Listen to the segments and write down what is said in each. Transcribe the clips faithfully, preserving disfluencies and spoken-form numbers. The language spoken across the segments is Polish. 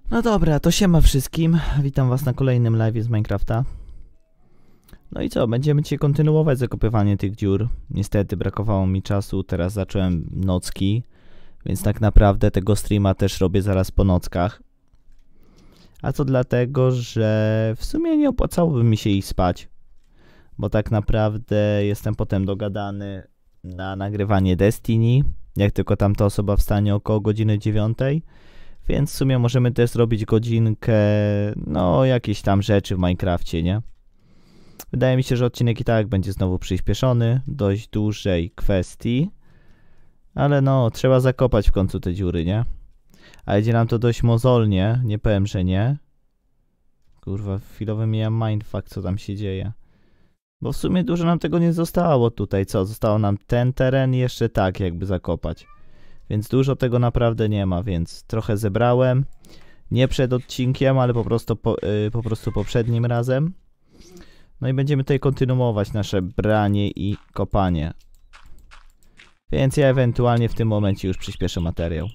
No dobra, to siema wszystkim. Witam was na kolejnym live z Minecrafta. No i co, będziemy dzisiaj kontynuować zakopywanie tych dziur. Niestety brakowało mi czasu, teraz zacząłem nocki, więc tak naprawdę tego streama też robię zaraz po nockach. A to dlatego, że w sumie nie opłacałoby mi się iść spać, bo tak naprawdę jestem potem dogadany na nagrywanie Destiny, jak tylko tamta osoba wstanie około godziny dziewiątej. Więc w sumie możemy też zrobić godzinkę, no jakieś tam rzeczy w Minecrafcie, nie? Wydaje mi się, że odcinek i tak będzie znowu przyspieszony, dość dużej kwestii. Ale no, trzeba zakopać w końcu te dziury, nie? A idzie nam to dość mozolnie, nie powiem, że nie. Kurwa, chwilowo miałem mindfuck, co tam się dzieje. Bo w sumie dużo nam tego nie zostało tutaj, co? Zostało nam ten teren i jeszcze tak jakby zakopać. Więc dużo tego naprawdę nie ma, więc trochę zebrałem. Nie przed odcinkiem, ale po prostu, po, yy, po prostu poprzednim razem. No i będziemy tutaj kontynuować nasze branie i kopanie. Więc ja ewentualnie w tym momencie już przyspieszę materiał.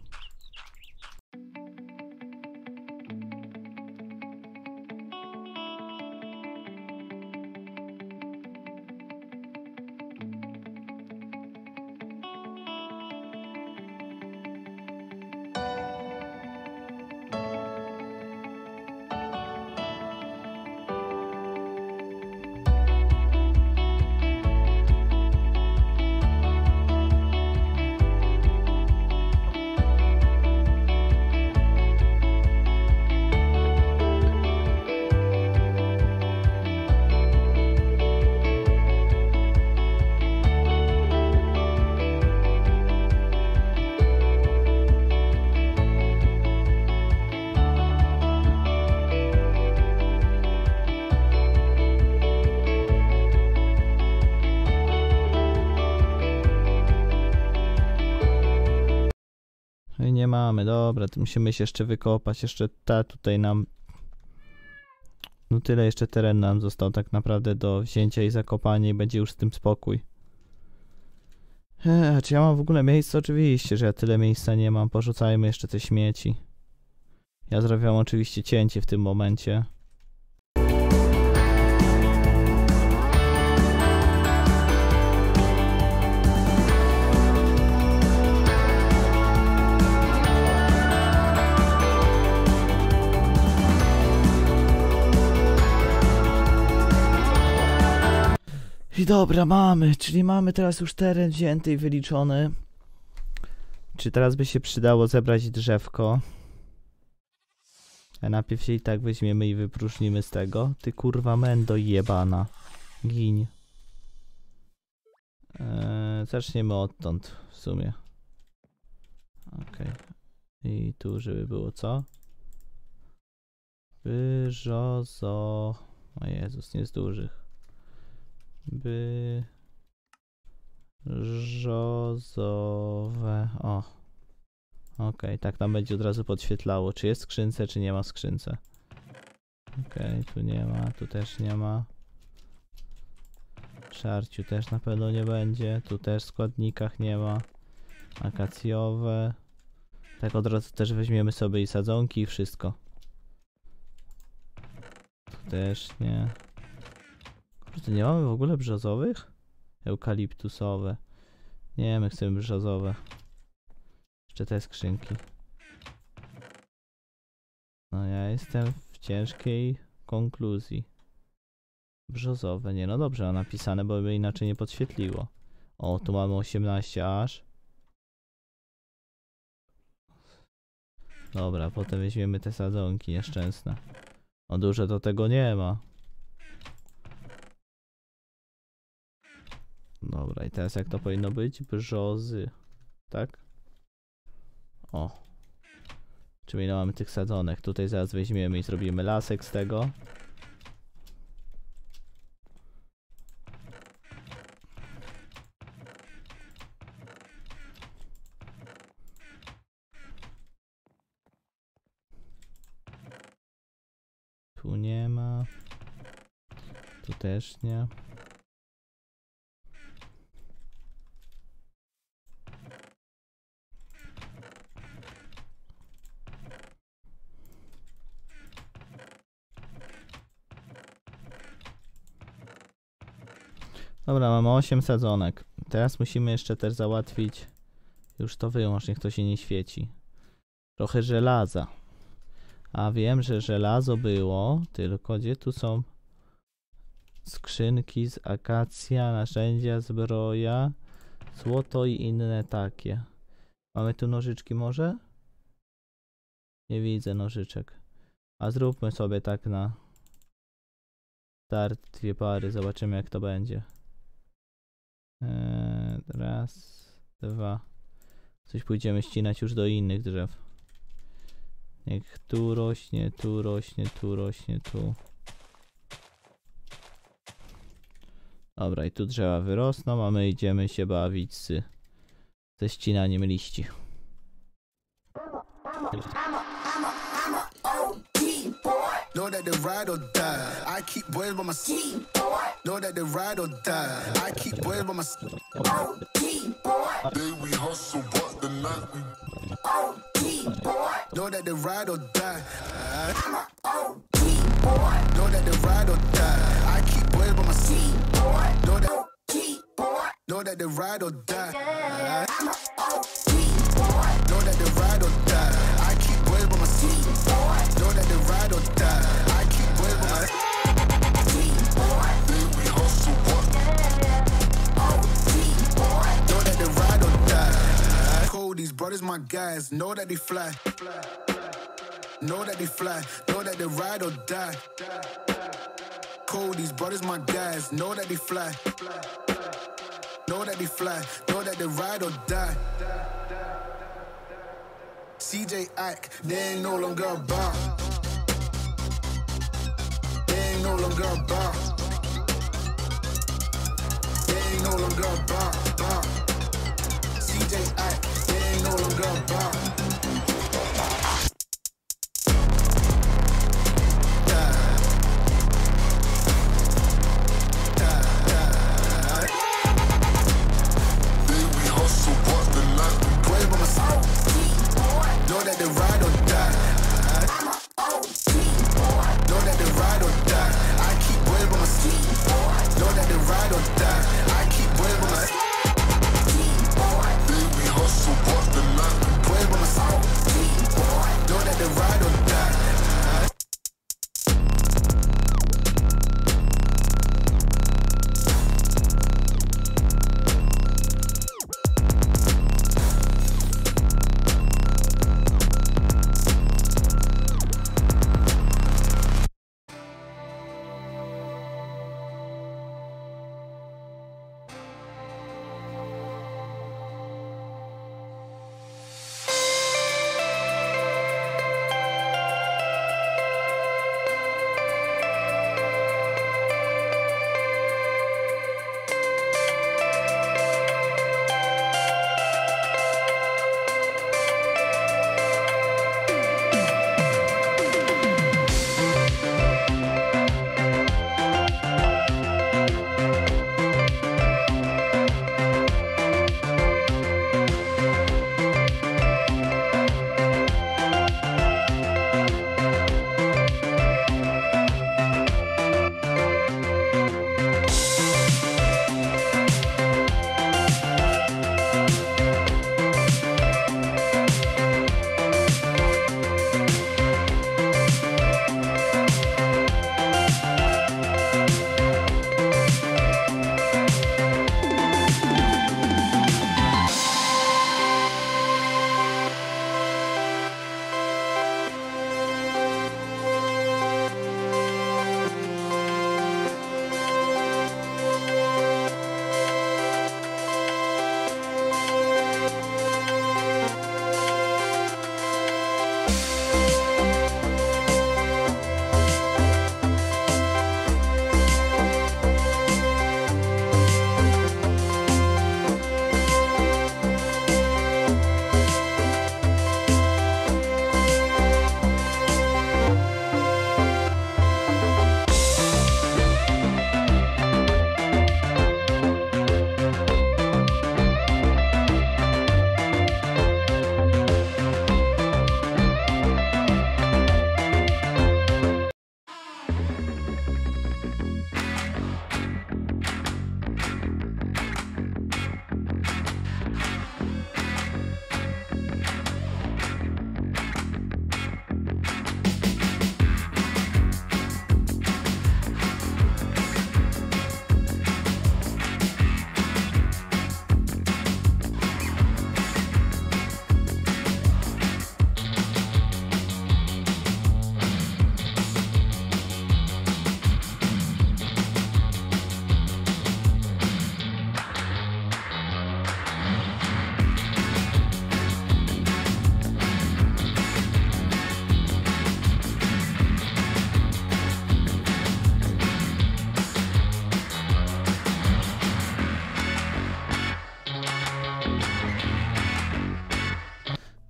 No i nie mamy, dobra, to musimy się jeszcze wykopać, jeszcze ta tutaj nam... No tyle jeszcze teren nam został tak naprawdę do wzięcia i zakopania i będzie już z tym spokój. Eee, czy ja mam w ogóle miejsce? Oczywiście, że ja tyle miejsca nie mam, porzucajmy jeszcze te śmieci. Ja zrobiłam oczywiście cięcie w tym momencie. I dobra, mamy, czyli mamy teraz już teren wzięty i wyliczony. Czy teraz by się przydało zebrać drzewko? A najpierw się i tak weźmiemy i wypróżnimy z tego. Ty kurwa mendo jebana. Giń. Eee, zaczniemy odtąd w sumie. Okej. Okay. I tu żeby było co? Byrzozo... O Jezus, nie z dużych. By... Żozowe... O. Okej, okay, tak nam będzie od razu podświetlało, czy jest w skrzynce, czy nie ma w skrzynce. Okej, okay, tu nie ma, tu też nie ma. Szarciu też na pewno nie będzie, tu też w składnikach nie ma. Akacjowe. Tak od razu też weźmiemy sobie i sadzonki i wszystko. Tu też nie. Kurde, nie mamy w ogóle brzozowych? Eukaliptusowe. Nie, my chcemy brzozowe. Jeszcze te skrzynki. No ja jestem w ciężkiej konkluzji. Brzozowe, nie no dobrze a napisane, bo by inaczej nie podświetliło. O, tu mamy osiemnaście aż. Dobra, potem weźmiemy te sadzonki nieszczęsne. O, dużo to tego nie ma. Dobra, i teraz jak to powinno być? Brzozy. Tak? O. Czyli no mamy tych sadzonek. Tutaj zaraz weźmiemy i zrobimy lasek z tego. Tu nie ma. Tu też nie. Dobra, mamy osiem sadzonek. Teraz musimy jeszcze też załatwić. Już to wyłącz, niech to się nie świeci. Trochę żelaza. A wiem, że żelazo było, tylko gdzie tu są skrzynki z akacja, narzędzia, zbroja, złoto i inne takie. Mamy tu nożyczki może? Nie widzę nożyczek. A zróbmy sobie tak na start dwie pary, zobaczymy jak to będzie. Eee, raz, dwa. Coś pójdziemy ścinać już do innych drzew. Niech tu rośnie, tu rośnie, tu rośnie, tu. Dobra, i tu drzewa wyrosną, a my idziemy się bawić z, ze ścinaniem liści. Know that they ride or die. I keep boys by my side. Know that they ride or die. I keep boys by my side. Day we hustle, but the night we O G boy. Know that they ride or die. I'm a O G boy. Know that they ride or die. I keep boys by my side. Know that O G boy. Know that they ride or die. I'm a O G boy. Know that they ride or die. I keep boys by my side. Know that they ride or die. I keep boys by my side. Day we hustle, but O G boy. Know that they ride or die. Cold, these brothers my guys. Know that they fly. Know that they fly. Know that they ride or die. Cold, these brothers my guys. Know that they fly. Know that they fly. Know that they ride or die. C J Ike, they ain't no longer about. They ain't no longer about. They ain't no longer about. about. C J Ike, they ain't no longer about. Know that they ride or die. I'm a O G boy. Know that they ride or die. I keep boys by my side. Know that they ride or die. I keep boys by my side. Day we hustle, but the night we boys by my side.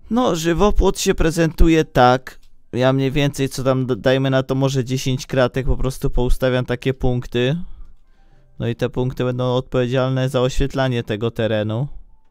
No, żywopłot się prezentuje tak. Ja mniej więcej, co tam, dajmy na to może dziesięć kratek, po prostu poustawiam takie punkty. No i te punkty będą odpowiedzialne za oświetlanie tego terenu.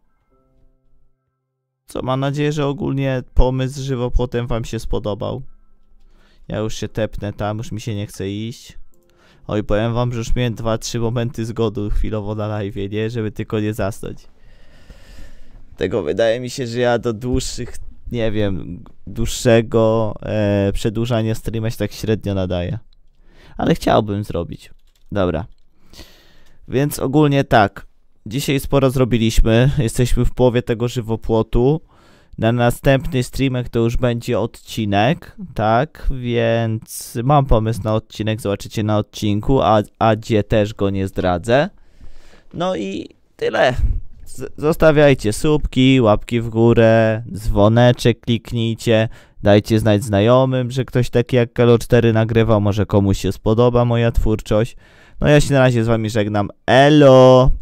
Co, mam nadzieję, że ogólnie pomysł z żywopłotem wam się spodobał. Ja już się tepnę tam, już mi się nie chce iść. Oj, powiem wam, że już miałem dwa trzy momenty zgody chwilowo na live, nie? Żeby tylko nie zasnąć. Tego wydaje mi się, że ja do dłuższych, nie wiem, dłuższego e, przedłużania streama się tak średnio nadaje. Ale chciałbym zrobić. Dobra. Więc ogólnie tak. Dzisiaj sporo zrobiliśmy. Jesteśmy w połowie tego żywopłotu. Na następny streamek to już będzie odcinek, tak? Więc mam pomysł na odcinek, zobaczycie na odcinku, a, a gdzie też go nie zdradzę. No i tyle. Z zostawiajcie subki, łapki w górę, dzwoneczek kliknijcie, dajcie znać znajomym, że ktoś taki jak Kalo cztery nagrywał, może komuś się spodoba moja twórczość. No ja się na razie z wami żegnam. Elo!